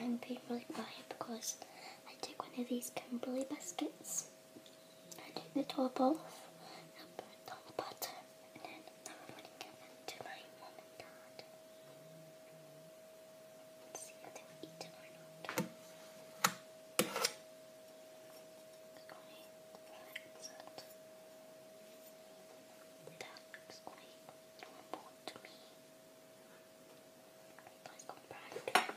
I'm being really quiet because I take one of these Kimberly biscuits, I take the top off, I put it on the butter, and then I'm going to give it to my mum and dad. Let's see if they'll eat it or not. It's going to fix it. That looks quite important to me. Let's go back.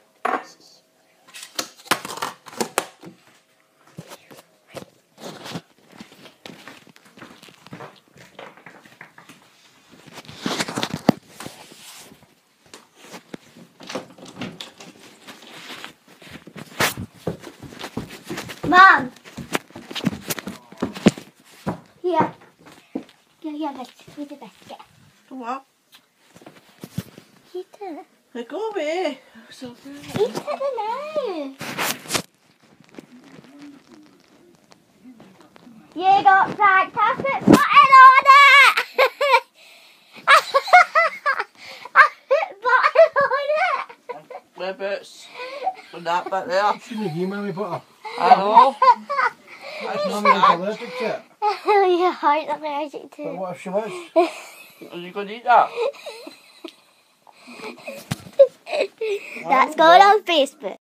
Mom! Here. Here, here's the biscuit. What? Eat it. Hey, go away. Eat it now. You got fried chocolate button on it! I put butter on it! Where bits? And that bit there. Shouldn't have given Mummy butter. I know. That's Mummy was allergic to it. Your heart's allergic to But it. what if she was? Are you going to eat that? That's going on Facebook.